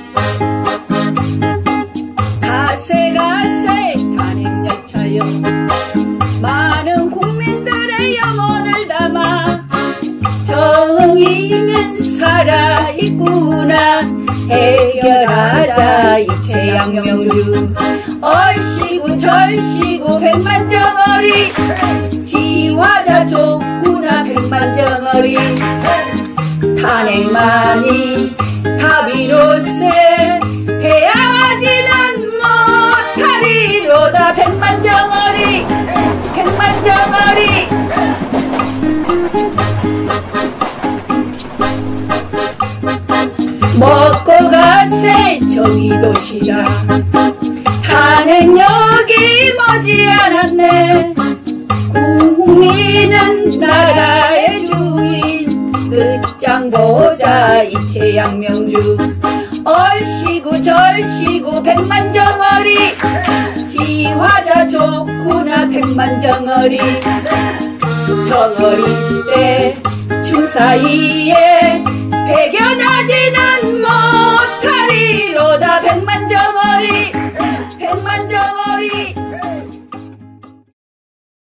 가세 가세 탄핵열차여 많은 국민들의 영혼을 담아 정의는 살아있구나 해결하자 이체 양명주 얼씨구 절씨구 백만정어리 지화자 좋구나 백만정어리 탄핵만이 답이로세 해야지는 못하리로다 백만정어리 백만정어리 먹고 가세 정의도시락 탄핵력이 머지않았네 국민은 나라의 주인 끝장 보자 이체 양명주 얼씨구 절씨구 백만정어리 지화자 좋구나 백만정어리 정어리 때 춤사이에 배겨나지는